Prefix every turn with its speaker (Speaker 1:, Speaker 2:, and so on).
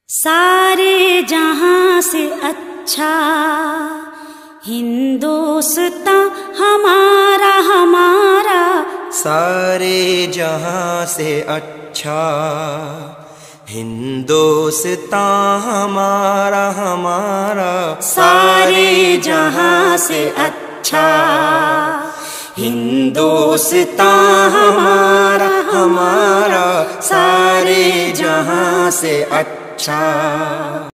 Speaker 1: सारे जहां से अच्छा हिंदुस्तां हमारा हमारा।
Speaker 2: सारे जहां से अच्छा हिंदुस्तां हमारा हमारा।
Speaker 1: सारे जहां से अच्छा हिंदुस्तां हमारा हमारा। सारे जहां से अच्छा